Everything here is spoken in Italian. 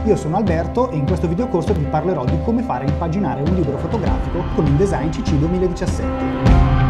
Io sono Alberto e in questo videocorso vi parlerò di come fare a impaginare un libro fotografico con InDesign CC 2017.